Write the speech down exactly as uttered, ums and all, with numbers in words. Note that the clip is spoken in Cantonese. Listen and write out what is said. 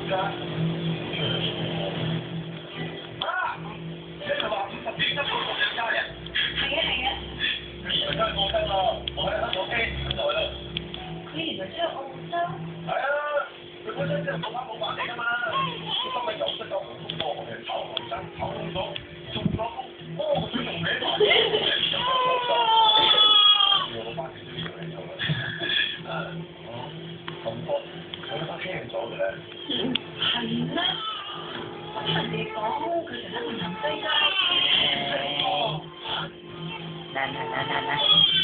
啊！你係話五十點一個六日加人？係啊係啊。佢原來真係過身咯，我喺香港 N 咁耐啦。佢原來真係澳洲？係啊，佢本身真係冇玩冇玩嚟㗎嘛。佢今日又識得好多學人炒學生炒空咗，中咗風，哦個嘴仲歪埋。我翻嚟都以為有啦。誒，咁多，佢都聽咗嘅咧。嗯，係咩？聽人哋講佢成日去南西街。哦。嗱嗱嗱嗱嗱。